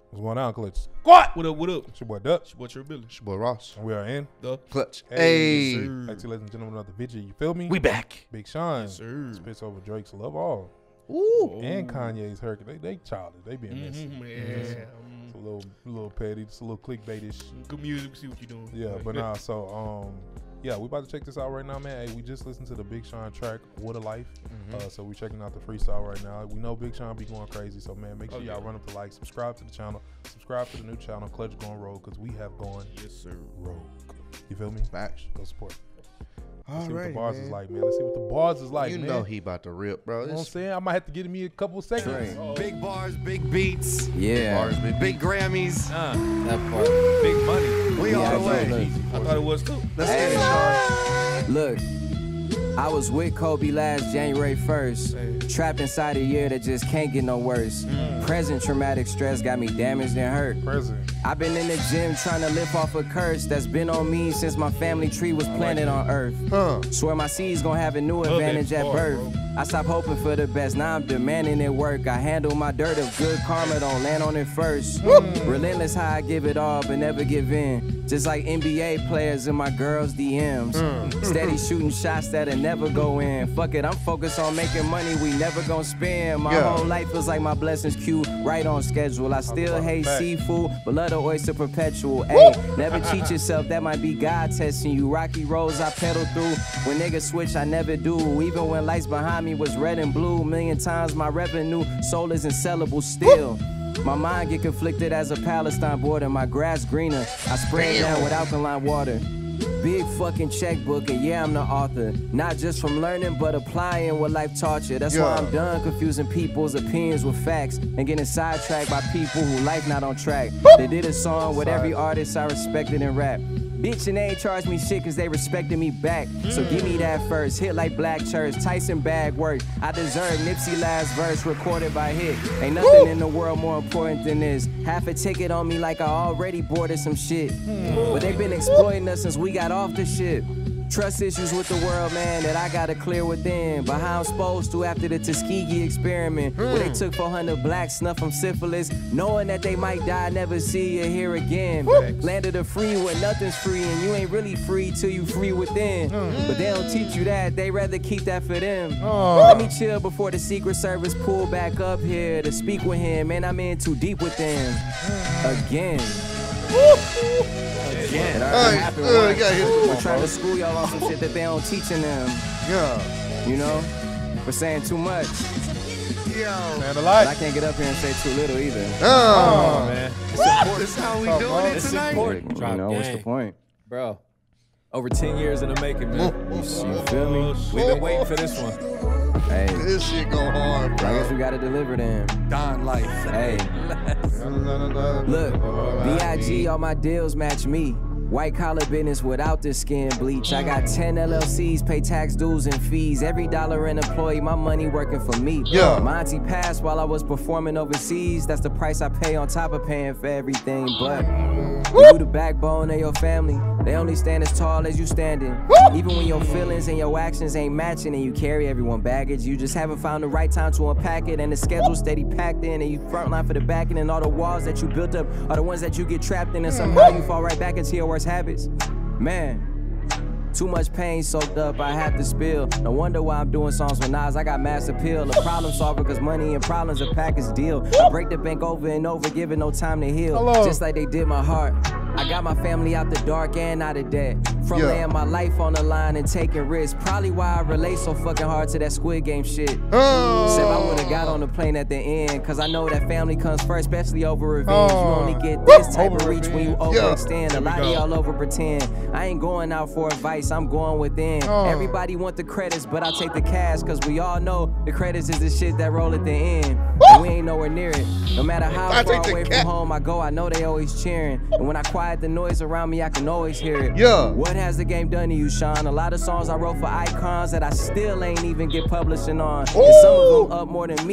What's going on, Clutch? What up, what up? It's your boy Duck. It's your boy Trey Billy. It's your boy Ross. And we are in The Clutch. Hey. Hey. Back to ladies and gentlemen, another video. You feel me? We back. Big Sean. Yes, sir. Spits over Drake's Love All. Ooh. And Kanye's Hercules. They childish. They being messy. Yeah. It's a little petty. It's a little clickbaitish. Good music. We see what you're doing. Yeah, but nah, so yeah, we about to check this out right now, man. Hey, we just listened to the Big Sean track, What a Life. So we checking out the freestyle right now. We know Big Sean be going crazy, so man, make sure y'all run up the like, subscribe to the channel, subscribe to the new channel, Clutch Going Rogue, because we have gone Yes, sir. rogue. You feel me? Facts. Go support. Let's All see what the right, bars man. is like, man. Let's see what the bars is like, You man. know he about to rip, bro. You know what I'm saying? I might have to give me a couple seconds. Right. Big bars, big beats, Yeah, Bars, big big Grammys. that part. Big money. We all the way. I thought it was too. Let's get it, Sean. Look, I was with Kobe last January 1st. Trapped inside a year that just can't get no worse. Present traumatic stress got me damaged and hurt. Present. I've been in the gym trying to lift off a curse that's been on me since my family tree was planted on earth. Swear my seeds gonna have a new advantage at birth. I stopped hoping for the best, now I'm demanding it work. I handle my dirt if good karma don't land on it first. Relentless how I give it all but never give in. Just like NBA players in my girls' DMs. Steady shooting shots that'll never go in. Fuck it, I'm focused on making money we never gonna spend. My whole life feels like my blessings queue right on schedule. I still hate seafood, but love the oyster perpetual. Hey, never cheat yourself, that might be God testing you. Rocky roads I pedal through. When niggas switch, I never do. Even when lights behind me was red and blue. Million times my revenue, soul is unsellable still. My mind get conflicted as a Palestine border. My grass greener, I spray it down with alkaline water. Big fucking checkbook, and yeah, I'm the author. Not just from learning, but applying what life taught you. That's why I'm done confusing people's opinions with facts and getting sidetracked by people who life not on track. They did a song with every artist I respected in rap. Bitch, and they ain't charged me shit cause they respected me back. So give me that first, hit like Black Church, Tyson bag work. I deserve Nipsey last verse recorded by Hit. Ain't nothing in the world more important than this. Half a ticket on me like I already boarded some shit. But they been exploiting us since we got off the ship. Trust issues with the world, man, that I gotta clear within. But how I'm supposed to after the Tuskegee experiment, where they took 400 blacks, snuff from syphilis, knowing that they might die, never see you here again. Land of the free where nothing's free, and you ain't really free till you free within. But they don't teach you that, they rather keep that for them. Let me chill before the Secret Service pull back up here to speak with him. Man, I'm in too deep with them. Again. Again. I'm trying to school y'all on some shit that they don't teaching them. Yeah. You know? For saying too much. And a But lot. I can't get up here and say too little either. Oh, Man. This is how we doing it It's tonight. important. You know, what's the point? Bro, over 10 years in the making, man. You feel me? We've been waiting for this one. Hey, this shit go hard, I guess bro. we gotta deliver them. Don Life. Hey, look, B.I.G. all my deals match me. White collar business without the skin bleach. I got 10 LLCs, pay tax dues and fees. Every dollar an employee, my money working for me. Yeah. Monty passed while I was performing overseas. That's the price I pay on top of paying for everything. But you the backbone of your family. They only stand as tall as you standing. Even when your feelings and your actions ain't matching and you carry everyone baggage, you just haven't found the right time to unpack it. And the schedule steady packed in and you frontline for the backing. And all the walls that you built up are the ones that you get trapped in. And somehow you fall right back into your worst habits. Man. Too much pain soaked up, I have to spill. No wonder why I'm doing songs with Nas, I got mass appeal. A problem solver, cause money and problems a package deal. I break the bank over and over, giving no time to heal. Just like they did my heart. I got my family out the dark and out of debt. From laying my life on the line and taking risks. Probably why I relate so fucking hard to that Squid Game shit. Except I would've got on the plane at the end. Cause I know that family comes first, especially over revenge. You only get this type of reach when you overextend. A lot of y'all over pretend. I ain't going out for advice, I'm going within. Everybody want the credits, but I take the cash. Cause we all know the credits is the shit that roll at the end. And we ain't nowhere near it. No matter how far away from home I go, I know they always cheering. And when I quiet the noise around me, I can always hear it. What has the game done to you, Sean? A lot of songs I wrote for icons that I still ain't even get publishing on. And some of them up more than me.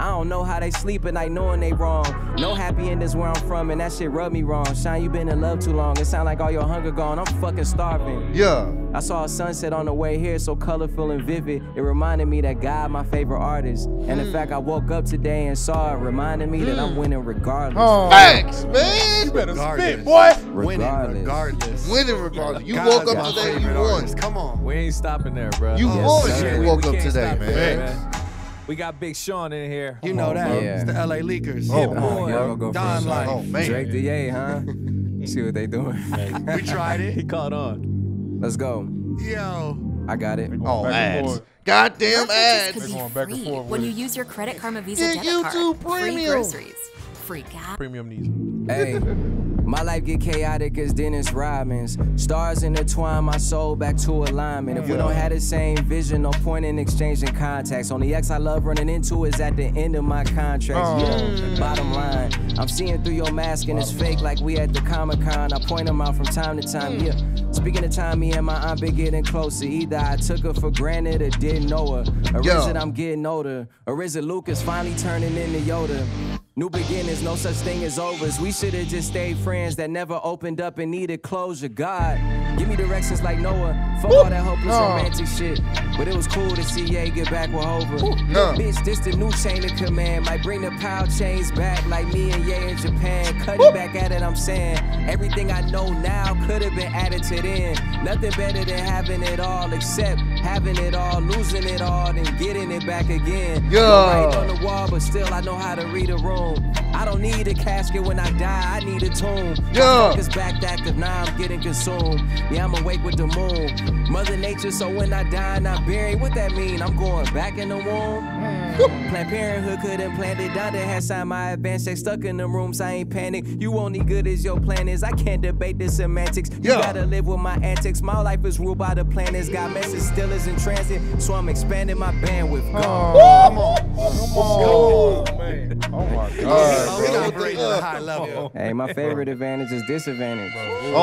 I don't know how they sleep at night knowing they wrong. No happy endings where I'm from, and that shit rubbed me wrong. Shine, you been in love too long. It sound like all your hunger gone. I'm fucking starving. Yeah. I saw a sunset on the way here, so colorful and vivid. It reminded me that God, my favorite artist. And in fact, I woke up today and saw it, reminding me that I'm winning regardless. Facts, man. You better Regardless. spit, boy. Regardless. Regardless. Winning regardless. You God's woke up my today, you favorite won. artist. Come on. We ain't stopping there, bro. You won. sir. You woke We up can't today, stop man. there, We got Big Sean in here. You know that. Yeah. It's the LA Leakers. Oh, Hit my boy. Y'all gonna go Don first. Life. Oh, man. Drake the Yay, huh? See what they doing. We tried He it. caught on. Let's go. Yo. I got it. They going Oh, back and ads. forth. Goddamn Purchases ads. could They're be going back and free forth when with you it. use your Credit Karma Visa Yeah, debit YouTube card. Free Premium. groceries, free gas. Premium needs. Hey, my life get chaotic as Dennis Rodman's. Stars intertwine my soul back to alignment. If we don't have the same vision, no point in exchanging contacts. Only ex I love running into is at the end of my contract. Yeah. Bottom line, I'm seeing through your mask and it's fake like we at the Comic-Con. I point them out from time to time. Yeah. Speaking of time, me and my aunt been getting closer. Either I took her for granted or didn't know her. Or is it I'm getting older? Or is it Lucas finally turning into Yoda? New beginnings, no such thing as overs. We should've just stayed friends that never opened up and needed closure. God, give me directions like Noah. Fuck all that hopeless romantic shit. But it was cool to see Ye get back with Hova. Bitch, this the new chain of command. Might bring the power chains back like me and Ye in Japan. Cutting back at it, I'm saying. Everything I know now could've been added to then. Nothing better than having it all, except having it all, losing it all, then getting it back again. Right on the wall, but still I know how to read a room. I don't need a casket when I die, I need a tomb. Focus back active, now I'm getting consumed. Yeah, I'm awake with the moon. Mother Nature, so when I die and I'm buried, what that mean? I'm going back in the womb? Planned Parenthood couldn't plant it. Donda had signed my advance check, stuck in the rooms, I ain't panic. You only good as your plan is, I can't debate the semantics. You gotta live with my antics, my life is ruled by the planets. Got message still is in transit, so I'm expanding my bandwidth. Come on. Come on, man. Oh my God. We operating at a high level. Hey, my favorite advantage is disadvantage.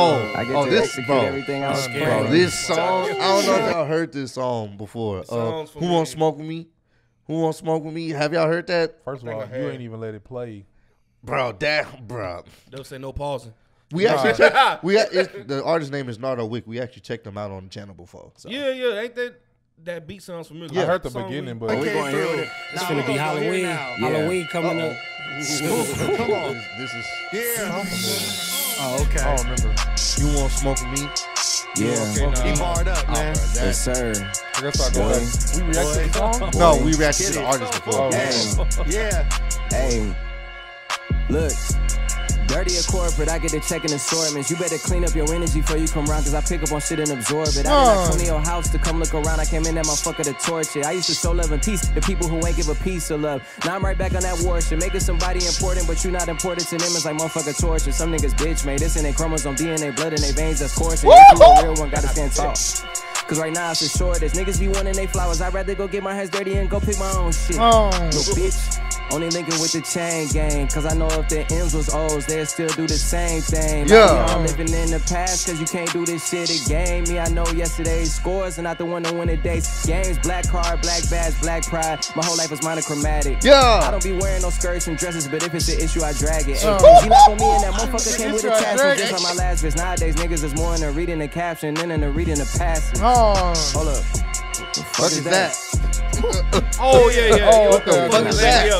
I get to this, execute bro. everything I was Bro, playing. this song, I don't know if y'all heard this song before. song's Who Won't Smoke With Me? Who Won't Smoke With Me? Have y'all heard that? First of all, you ain't even let it play. Bro, bro. Don't say no pausing. We actually checked, the artist's name is Nardo Wick. We actually checked them out on the channel before. So. Yeah, ain't that beat sounds familiar? I heard the Song beginning, we- but we going here with it. It's gonna be Halloween. Halloween coming up. Come on. This is Yeah. Oh, okay. I don't remember. You Won't Smoke With Me? Yeah, He barred up, man. yes sir. I guess I go back. We reacted to the song? No, we reacted to the artist before. Oh, Yeah. Hey, look. Dirty or corporate, I get to checking assortments. You better clean up your energy before you come around, cause I pick up on shit and absorb it. I did Antonio house to come look around. I came in that motherfucker to torch it. I used to show love and peace to people who ain't give a piece of love. Now I'm right back on that war shit. Making somebody important, but you not important to them. It's like motherfucker torture. Some niggas bitch made this in their chromosome, DNA, blood in their veins, that's coursing. If you a real one, gotta stand tall. Cause right now it's a shortage. Niggas be wanting they flowers. I'd rather go get my hands dirty and go pick my own shit. No bitch. Only linking with the chain gang. Cause I know if their M's was O's, they'd still do the same thing. Yeah. I'm living in the past cause you can't do this shit again. Me, I know yesterday's scores and not the one that win the days. Games, black card, black badge, black pride. My whole life is monochromatic. Yeah. I don't be wearing no skirts and dresses, but if it's an issue, I drag it. Hey, you like on me and that motherfucker came with a tassel just like my last bitch. Nowadays, niggas is more into reading the caption than into reading the passage. Hold up. What the fuck What is that? Oh yeah. What the fuck is that?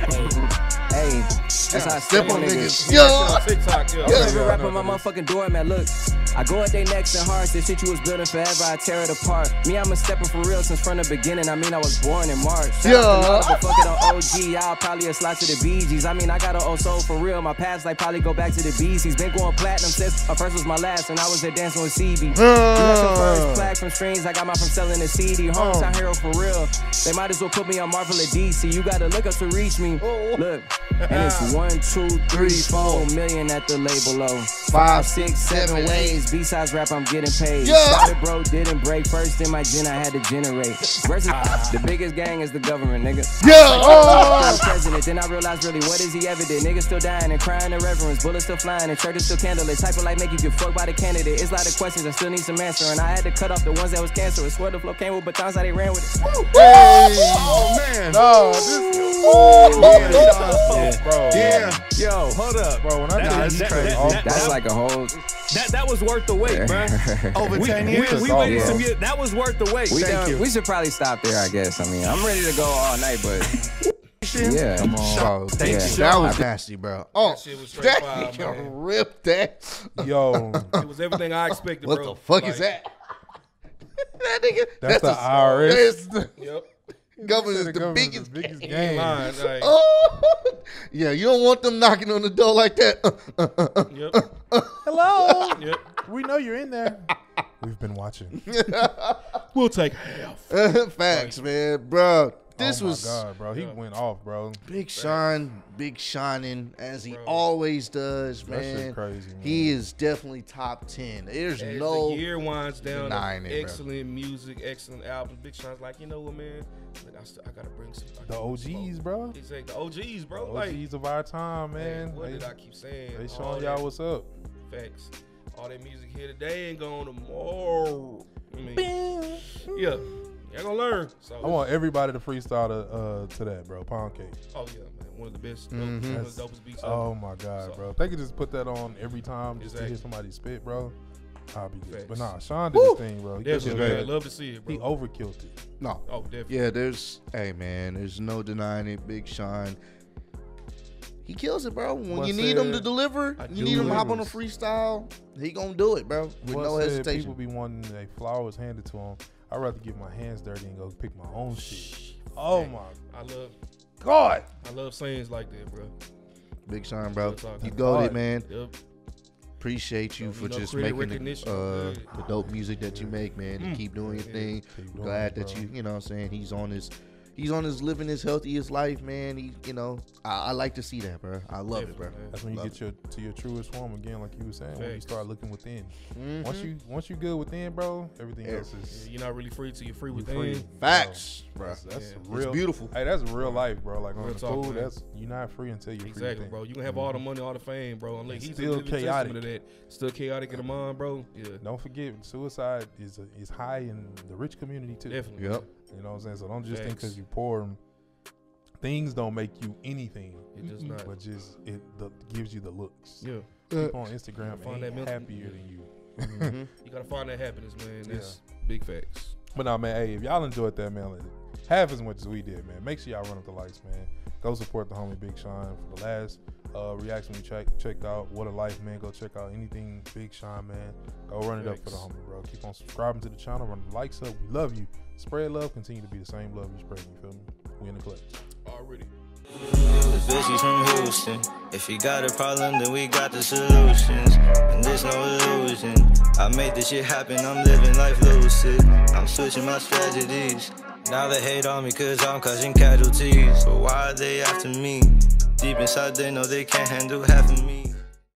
Hey, that's how I Step step on on niggas. niggas. Yeah. TikTok, yeah. I'm a rapper, my motherfucking doormat. Look, I go at they necks and hearts. This shit you was building forever, I tear it apart. Me, I'm a stepper for real since from the beginning. I mean, I was born in March. Shout out to Nada, but fuck it on OG. Y'all probably a slot to the Bee Gees. I mean, I got an old soul for real. My past like probably go back to the B's. He's been going platinum since my first was my last, and I was there dancing with CB. You got your first flag from streams. I got mine from selling the CD. Hometown hero for real. They might as well put me on Marvel or DC. You gotta look up to reach me. Look, and it's 1, 2, 3, 4 million at the label low. 5, 6, 7 ways. B-sides rap, I'm getting paid. Yeah. Started bro, didn't break. First in my gen, I had to generate. Versus the biggest gang is the government, nigga. Yeah. President. Then I realized really what is he ever did? Niggas still dying and crying in reverence. Bullets still flying and churches still candlelit. Type of like make you get fucked by the candidate. It's a lot of questions I still need some answering. I had to cut off the ones that was cancerous. Swear the flow came with batons how they ran with it. Oh, man. No, this bro. Yeah. Yo, hold up. Bro, when I did this crazy. That's like a whole. That was worth the wait, bro. Over 10 years. We waited some years. That was worth the wait. We should probably stop there, I guess. I mean, I'm ready to go all night, but yeah. Come on, bro. Thank you. That was nasty, bro. Oh, That shit was straight fire, that man. ripped that. Yo, It was everything I expected, What bro. the fuck Like, is that? That nigga. That's the IRS. That's the Yep. government's the government's biggest. the biggest Ain't game. lying, like, Oh, yeah. You don't want them knocking on the door like that. yep. Hello. Yep. We know you're in there. We've been watching. We'll take half. Facts, man, bro. This oh my was God, bro. He went off, bro. Big Sean, big shining as he always does, That shit man. crazy, man. He is definitely top 10. There's As no the year winds down, denying it, bro. excellent music, excellent albums. Big Sean's like, you know what, man? Like, I gotta bring some. I The gotta bring some OGs, smoke. bro. Exactly, the OGs, bro. The Like, OGs of our time, man, man. what They, did I keep saying? they All showing that y'all what's up. facts. All that music here today ain't going tomorrow. I mean, yeah, y'all gonna learn. So I want everybody to freestyle to that, bro. Pound cake. Oh yeah, man, one of the best, one of the dopest beats. Oh ever. my God, So- bro. If they could just put that on every time just to hear Exactly. somebody spit, bro, I'll be good. Facts. But nah, Sean did his thing, bro. He killed Definitely, it, man. man. Love to see it, bro. He overkilled it. no. Oh, definitely. Yeah, hey man, there's no denying it. Big Sean, he kills it, bro. When What you need him to said- deliver, I you do need him to hop on a delivers. freestyle. He gonna do it, bro, with What no said hesitation. People be wanting their flowers handed to them. I'd rather get my hands dirty and go pick my own shit. Oh my I love, God. I love sayings like that, bro. Big Sean, bro, Real talk. you goated, God. man. Yep. Appreciate you You for know, just credit making recognition, the dope music that you make, man. And keep doing your thing. Keep doing Glad it, that bro. you know what I'm saying, he's on his living his healthiest life, man. He, I like to see that, bro. I love it, bro. Definitely, man. That's when you Love get to your truest form again, like you were saying. When you Facts. start looking within. Mm-hmm. Once you good within, bro, everything else is Yeah, you're not really free till you're free you within. free. Facts, bro. That's Yeah. real. beautiful. Hey, that's real life, bro. Like on Real the talk, food, man. you're not free until you're free. Exactly, within. bro. You can have all the money, all the fame, bro. Unless It's he's still still chaotic. chaotic. Of that. Still chaotic in the mind, bro. Yeah, Don't forget, suicide is high in the rich community too. definitely. Yep. You know what I'm saying? So don't just think Facts. because you're poor, things don't make you anything. It does not. But just gives you the looks. Yeah, People on Instagram Find ain't that mental- happier than you. you gotta find that happiness, man. That's big facts. But nah, man, hey, if y'all enjoyed that, man, half as much as we did, man, make sure y'all run up the likes, man. Go support the homie Big Sean. For the last reaction we checked out, What a Life, man. Go check out anything Big Sean, man. Go run it up for the homie, bro. Keep on subscribing to the channel, run the likes up. We love you. Spread love, continue to be the same love you spread. You feel me? We in the clutch. Already. The bitch, she's from Houston. If you got a problem, then we got the solutions. And there's no illusion. I made this shit happen, I'm living life lucid. I'm switching my strategies. Now they hate on me cause I'm causing casualties. So why are they after me? Deep inside they know they can't handle half of me.